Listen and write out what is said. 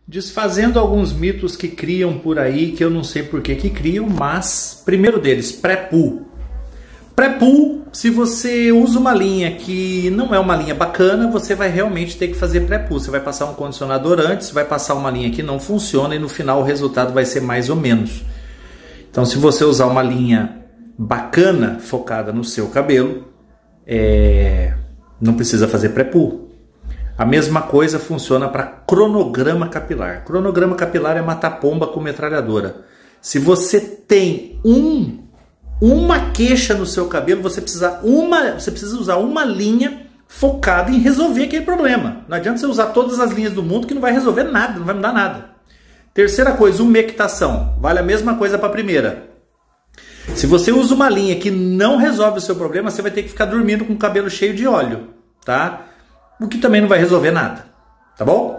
Desfazendo alguns mitos que criam por aí, que eu não sei por que criam, mas primeiro deles, pré-pull. Pré-pull, se você usa uma linha que não é uma linha bacana, você vai realmente ter que fazer pré-pull. Você vai passar um condicionador antes, vai passar uma linha que não funciona e no final o resultado vai ser mais ou menos. Então, se você usar uma linha bacana, focada no seu cabelo, não precisa fazer pré-pull. A mesma coisa funciona para cronograma capilar. Cronograma capilar é matar pomba com metralhadora. Se você tem uma queixa no seu cabelo, você precisa usar uma linha focada em resolver aquele problema. Não adianta você usar todas as linhas do mundo que não vai resolver nada, não vai mudar nada. Terceira coisa, umectação. Vale a mesma coisa para a primeira. Se você usa uma linha que não resolve o seu problema, você vai ter que ficar dormindo com o cabelo cheio de óleo, tá? O que também não vai resolver nada, tá bom?